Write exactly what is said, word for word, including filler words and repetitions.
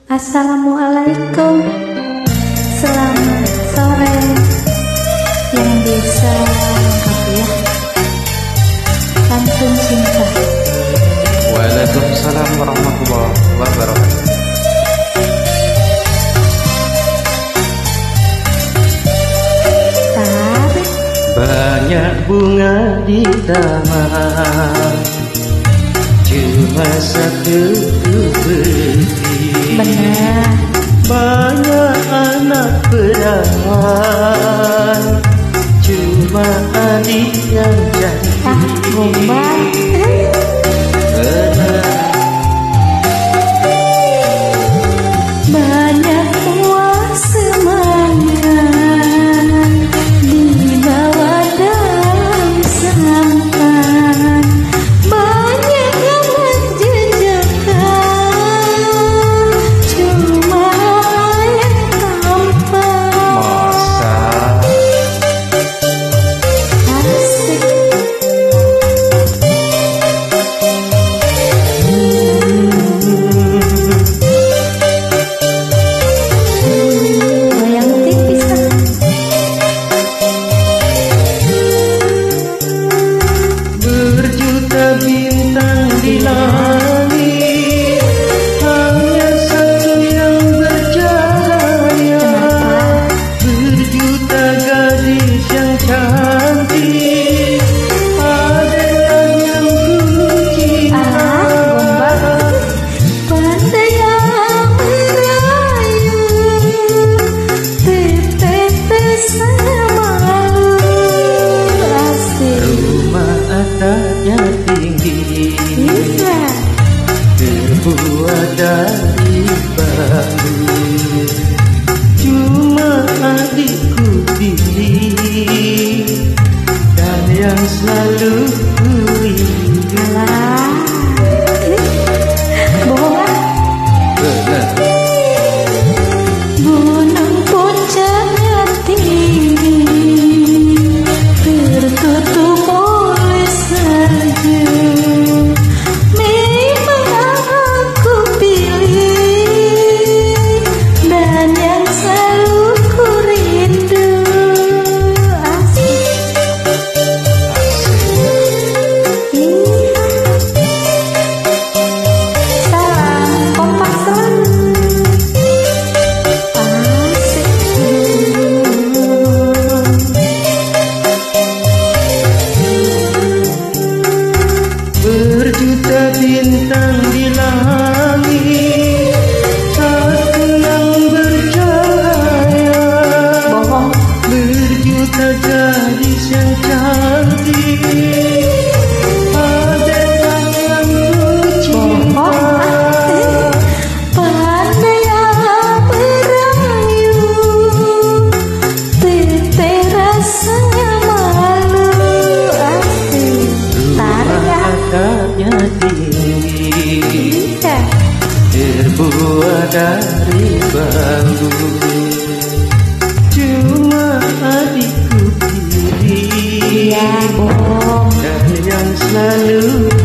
Assalamualaikum, selamat sore yang bisa lengkap ya. Pantun cinta. Waalaikumsalam warahmatullahi wabarakatuh. Tarik. Banyak bunga di taman, cuma satu berdiri. Benar. Banyak anak perawan, cuma adik yang cantik. Ah, gombal. Banyak buah semangat dibawa dalam sampan. Banyak yang menjejakkan, cuma yang tampan. Masa Asik. Goyang tipis lah. berjuta bintang di langit, hanya satu yang bercahaya. Berjuta gadis yang cantik, ada yang ku cinta. Pandai yang merayu, tetes semalu. Asik. Rumah atapnya tinggi, Bisa. terbuat dari bambu. Cuma adikku pilih, dan yang selalu ku rindu. Alah. Bohong ah. Benar. Gunung puncaknya tinggi, tertutup oleh salju. Memang aku pilih, dan yang selalu ku rindu. Asik. Iya. Salam kompak selalu. Asik. Berjuta bintang di langit, satu yang bercahaya. Bohong. Berjuta gadis yang cantik, ada yang ku cinta. Pandai yang merayu, tete rasanya malu. Asik. Tarik ya. Atapnya tinggi, Iya. terbuat dari bambu. Cuma adikku pilih, Iya, bohong. dan yang selalu